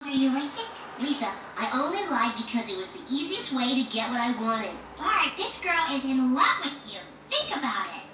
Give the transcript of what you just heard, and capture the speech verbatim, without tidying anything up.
You were sick? Lisa, I only lied because it was the easiest way to get what I wanted. Bart, this girl is in love with you. Think about it.